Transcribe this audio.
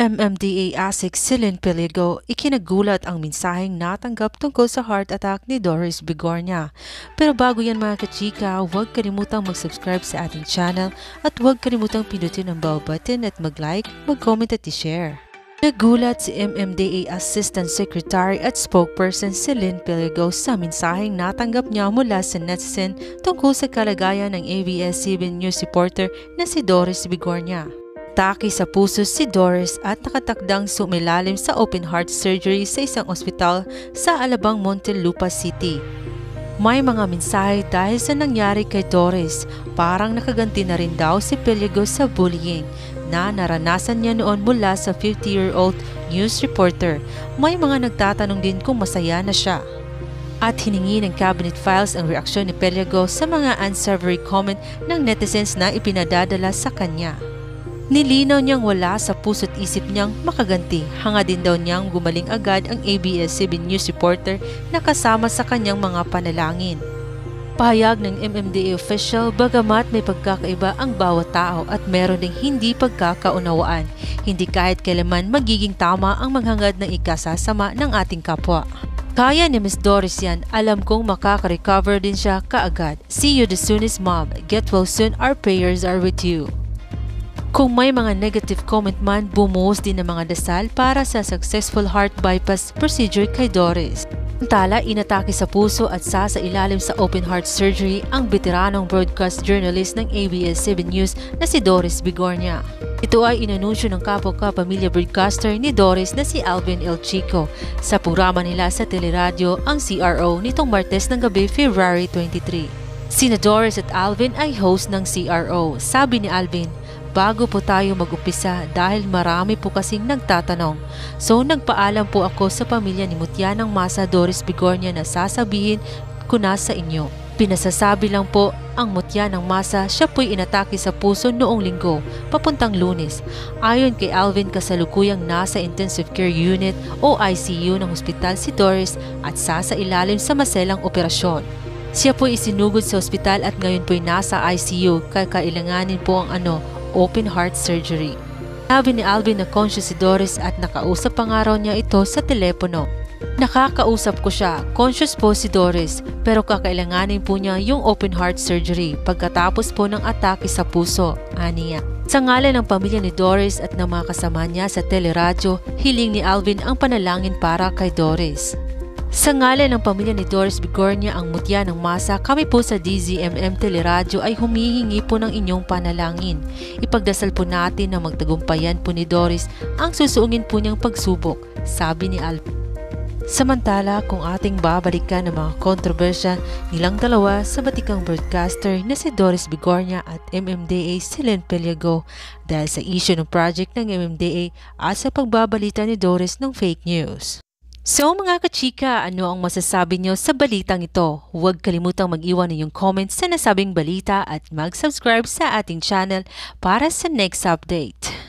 MMDA ASIC Celine Piligo, ikinagulat ang mensaheng natanggap tungkol sa heart attack ni Doris Bigornia. Pero bago yan mga kachika, huwag kalimutang mag-subscribe sa ating channel at huwag kalimutang pindutin ang bell button at mag-like, mag-comment at i-share. Nagulat si MMDA Assistant Secretary at Spokesperson Celine Piligo sa mensaheng natanggap niya mula sa netizen tungkol sa kalagayan ng ABS-CBN News reporter na si Doris Bigornia. Atake sa puso si Doris at nakatakdang sumilalim sa open heart surgery sa isang ospital sa Alabang, Muntinlupa City. May mga mensahe dahil sa nangyari kay Doris, parang nakaganti na rin daw si Piligo sa bullying na naranasan niya noon mula sa 50-year-old news reporter. May mga nagtatanong din kung masaya na siya. At hiningi ng cabinet files ang reaksyon ni Piligo sa mga unsavory comment ng netizens na ipinadadala sa kanya. Nilinaw niyang wala sa puso't isip niyang makaganti. Hanga din daw niyang gumaling agad ang ABS-CBN News reporter na kasama sa kanyang mga panalangin. Pahayag ng MMDA official, bagamat may pagkakaiba ang bawat tao at meron ding hindi pagkakaunawaan, hindi kahit kailanman magiging tama ang maghangad ng ikasasama ng ating kapwa. Kaya ni Ms. Doris yan, alam kong makaka-recover din siya kaagad. See you the soonest, mom. Get well soon, our prayers are with you. Kung may mga negative comment man, bumuhos din ng mga dasal para sa successful heart bypass procedure kay Doris. Samantala, inatake sa puso at sa ilalim sa open heart surgery ang veteranong broadcast journalist ng ABS-CBN News na si Doris Bigornia. Ito ay inanunsyo ng kapwa-kapamilya broadcaster ni Doris na si Alvin El Chico sa programa nila sa teleradyo ang CRO nitong Martes ng gabi, February 23. Sina Doris at Alvin ay host ng CRO. Sabi ni Alvin, bago po tayo mag-upisa dahil marami po kasing nagtatanong. So nagpaalam po ako sa pamilya ni Mutya ng Masa Doris Bigornia na sasabihin ko na sa inyo. Pinasasabi lang po ang Mutya ng Masa, siya po'y inatake sa puso noong linggo, papuntang Lunes. Ayon kay Alvin, kasalukuyang nasa intensive care unit o ICU ng ospital si Doris at sasailalim sa maselang operasyon. Siya po'y isinugod sa ospital at ngayon po'y nasa ICU, kakailanganin po ang open heart surgery. Sabi ni Alvin na conscious si Doris at nakausap pa nga raw niya ito sa telepono. Nakakausap ko siya, conscious po si Doris, pero kakailanganin po niya yung open heart surgery pagkatapos po ng atake sa puso, aniya. Sa ngalan ng pamilya ni Doris at ng mga kasama niya sa teleradyo, hiling ni Alvin ang panalangin para kay Doris. Sa ngalan ng pamilya ni Doris Bigornia, ang Mutya ng Masa, kami po sa DZMM Teleradyo ay humihingi po ng inyong panalangin. Ipagdasal po natin na magtagumpayan po ni Doris ang susuungin po niyang pagsubok, sabi ni Alvin. Samantala, kung ating babalikan ng mga kontrobersya nilang dalawa sa batikang broadcaster na si Doris Bigornia at MMDA Celine Piligo dahil sa issue ng project ng MMDA at sa pagbabalita ni Doris ng fake news. So mga kachika, ano ang masasabi nyo sa balitang ito? Huwag kalimutang mag-iwan ng iyong comments sa nasabing balita at mag-subscribe sa ating channel para sa next update.